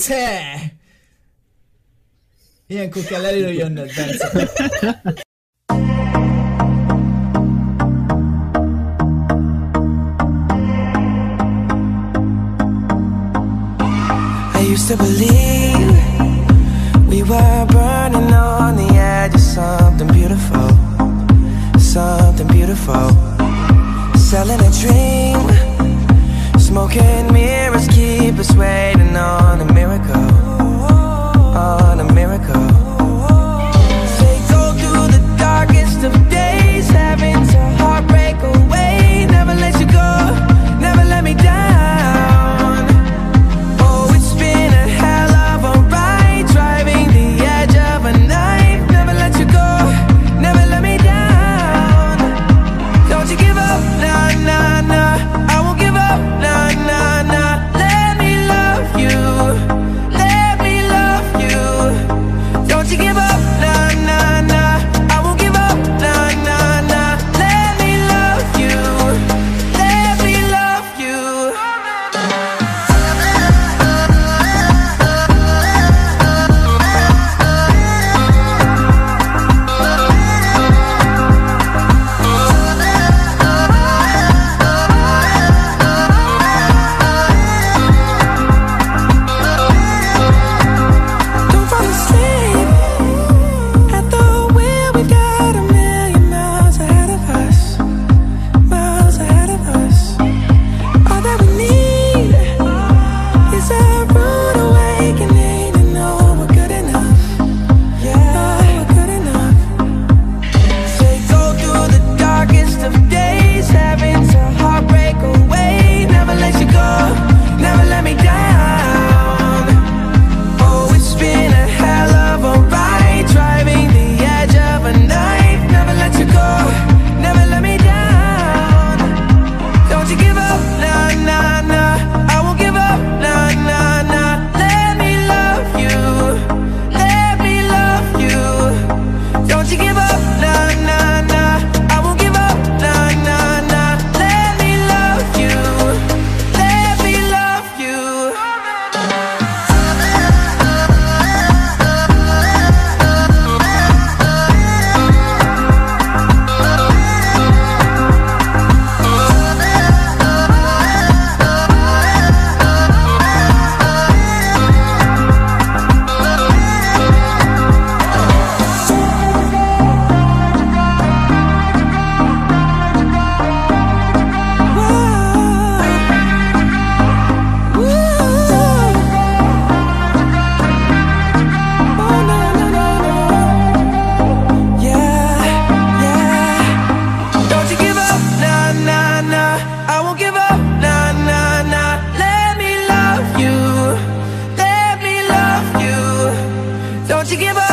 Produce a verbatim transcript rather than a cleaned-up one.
Bence! Ilyenkor kell előjönnöd, Bence. I used to believe we were burning on the edge of something beautiful, something beautiful. Selling a dream, smoking mirrors keep us waiting on a miracle, on a miracle. They go through the darkest of days, having to heartbreak away. Never let you go, never let me down. Oh, it's been a hell of a ride, driving the edge of a knife. Never let you go, never let me down. Don't you give up, nah, nah, nah. I won't give up, nah, nah, nah. Let me love you, let me love you. Don't you give up, nah, nah, nah. I won't give up, nah, nah, nah. Let me love you, let me love you. Don't fall asleep at the wheel. We've got a million miles ahead of us, miles ahead of us. All that we need is a rude awakening to know we're good enough. Yeah, we're good enough. They go through the darkest of days, having to heartbreak away. Never let you go, never let me down. Oh, it's been a hell of a ride, driving the edge of a knife. Never let you go, never let me down. Don't you give up, nah, nah, nah. I won't give up, nah, nah, nah. Let me love you, let me love you. Don't you give up, nah, nah, nah. I won't give up, nah, nah, nah. Let me love you, let me love you. Don't you give up, nah, nah, nah. I won't give up, nah, nah, nah. Let me love you, let me love you. Don't you give up.